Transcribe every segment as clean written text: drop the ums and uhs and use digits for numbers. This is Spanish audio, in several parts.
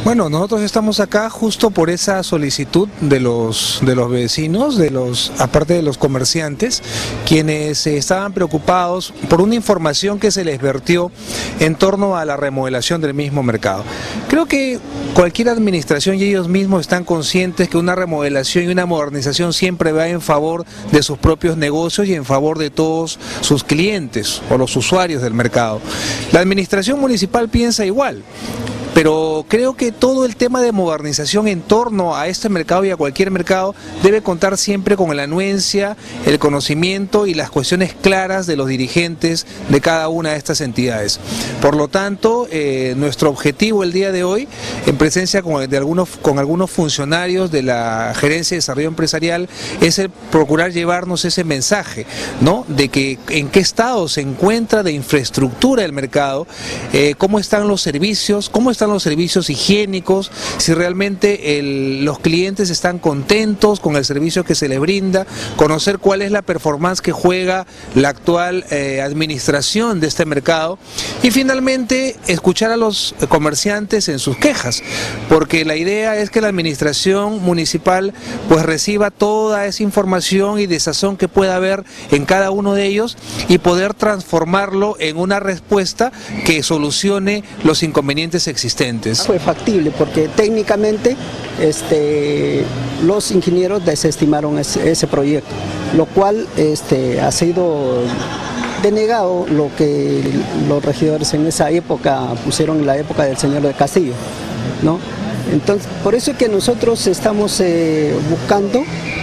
Bueno, nosotros estamos acá justo por esa solicitud de los vecinos, aparte de los comerciantes, quienes estaban preocupados por una información que se les vertió en torno a la remodelación del mismo mercado. Creo que cualquier administración y ellos mismos están conscientes que una remodelación y una modernización siempre va en favor de sus propios negocios y en favor de todos sus clientes o los usuarios del mercado. La administración municipal piensa igual. Pero creo que todo el tema de modernización en torno a este mercado y a cualquier mercado debe contar siempre con la anuencia, el conocimiento y las cuestiones claras de los dirigentes de cada una de estas entidades. Por lo tanto, nuestro objetivo el día de hoy, en presencia con algunos funcionarios de la Gerencia de Desarrollo Empresarial, es el procurar llevarnos ese mensaje, ¿no? De que en qué estado se encuentra de infraestructura el mercado, cómo están los servicios, cómo están los servicios higiénicos, si realmente los clientes están contentos con el servicio que se les brinda, conocer cuál es la performance que juega la actual administración de este mercado y finalmente escuchar a los comerciantes en sus quejas, porque la idea es que la administración municipal pues reciba toda esa información y desazón que pueda haber en cada uno de ellos y poder transformarlo en una respuesta que solucione los inconvenientes existentes. Fue factible porque técnicamente los ingenieros desestimaron ese proyecto, lo cual ha sido denegado lo que los regidores en esa época pusieron en la época del señor de Castillo, ¿no? Entonces, por eso es que nosotros estamos buscando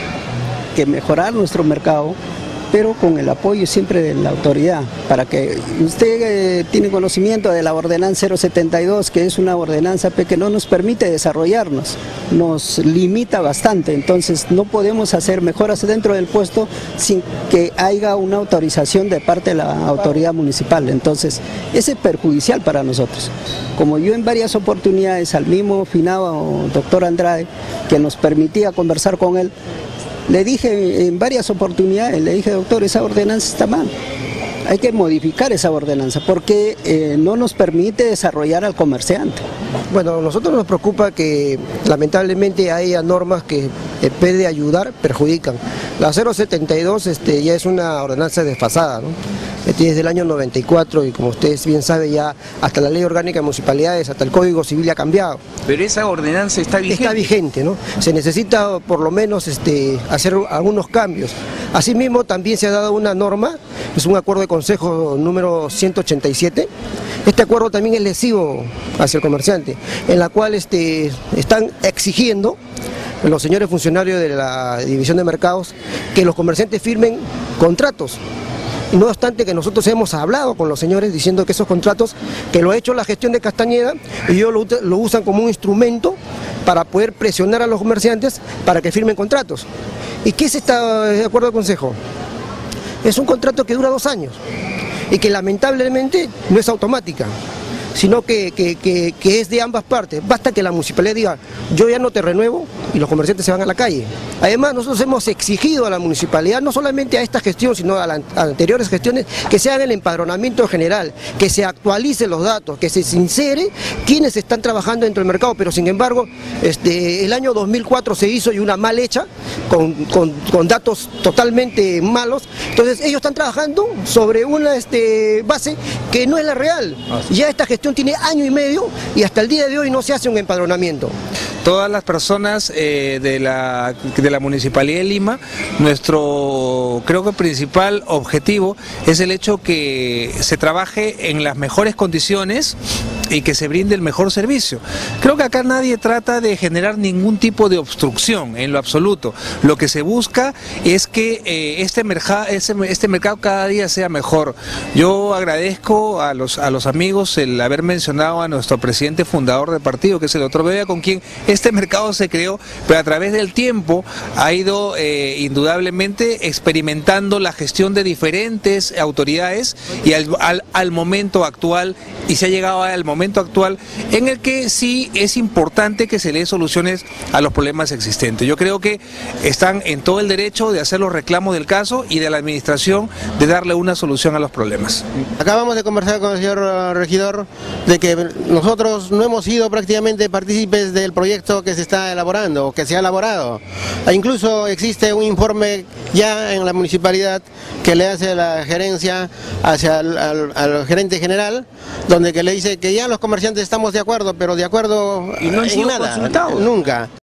que mejorar nuestro mercado, pero con el apoyo siempre de la autoridad, para que usted tiene conocimiento de la ordenanza 072, que es una ordenanza que no nos permite desarrollarnos, nos limita bastante, entonces no podemos hacer mejoras dentro del puesto sin que haya una autorización de parte de la autoridad municipal, entonces ese es perjudicial para nosotros. Como yo en varias oportunidades al mismo finado doctor Andrade, que nos permitía conversar con él, le dije en varias oportunidades, le dije, doctor, esa ordenanza está mal, hay que modificar esa ordenanza porque no nos permite desarrollar al comerciante. Bueno, a nosotros nos preocupa que lamentablemente haya normas que en vez de ayudar, perjudican. La 072 ya es una ordenanza desfasada, ¿no? Desde el año 94 y como ustedes bien saben ya hasta la Ley Orgánica de Municipalidades, hasta el Código Civil ha cambiado. Pero esa ordenanza está vigente. Está vigente, ¿no? Se necesita por lo menos hacer algunos cambios. Asimismo también se ha dado una norma, es un acuerdo de consejo número 187. Este acuerdo también es lesivo hacia el comerciante, en la cual están exigiendo los señores funcionarios de la División de Mercados que los comerciantes firmen contratos. Y no obstante que nosotros hemos hablado con los señores diciendo que esos contratos, que lo ha hecho la gestión de Castañeda, y ellos lo usan como un instrumento para poder presionar a los comerciantes para que firmen contratos. ¿Y qué es este acuerdo de consejo? Es un contrato que dura 2 años y que lamentablemente no es automática, sino que es de ambas partes. Basta que la municipalidad diga, yo ya no te renuevo, y los comerciantes se van a la calle. Además, nosotros hemos exigido a la municipalidad, no solamente a esta gestión, sino a las anteriores gestiones, que se haga el empadronamiento general, que se actualicen los datos, que se sincere quiénes están trabajando dentro del mercado, pero sin embargo, el año 2004 se hizo y una mal hecha, con datos totalmente malos. Entonces, ellos están trabajando sobre una base que no es la real. Ya esta gestión tiene año y medio y hasta el día de hoy no se hace un empadronamiento. Todas las personas de la Municipalidad de Lima, nuestro creo que principal objetivo es el hecho que se trabaje en las mejores condiciones y que se brinde el mejor servicio. Creo que acá nadie trata de generar ningún tipo de obstrucción en lo absoluto. Lo que se busca es que este mercado cada día sea mejor. Yo agradezco a los amigos el haber mencionado a nuestro presidente fundador del partido, que es el doctor Bebea, con quien este mercado se creó, pero a través del tiempo ha ido indudablemente experimentando la gestión de diferentes autoridades y al momento actual, y se ha llegado al momento momento actual en el que sí es importante que se le dé soluciones a los problemas existentes. Yo creo que están en todo el derecho de hacer los reclamos del caso y de la administración de darle una solución a los problemas. Acabamos de conversar con el señor regidor de que nosotros no hemos sido prácticamente partícipes del proyecto que se está elaborando o que se ha elaborado. E incluso existe un informe ya en la municipalidad que le hace la gerencia hacia al gerente general, donde que le dice que ya los comerciantes estamos de acuerdo, pero de acuerdo y no han sido en nada, consultados. nunca.